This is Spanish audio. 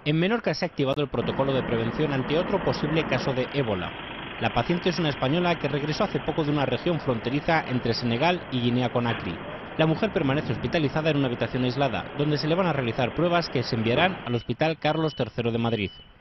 En Menorca se ha activado el protocolo de prevención ante otro posible caso de ébola. La paciente es una española que regresó hace poco de una región fronteriza entre Senegal y Guinea-Conakry. La mujer permanece hospitalizada en una habitación aislada, donde se le van a realizar pruebas que se enviarán al Hospital Carlos III de Madrid.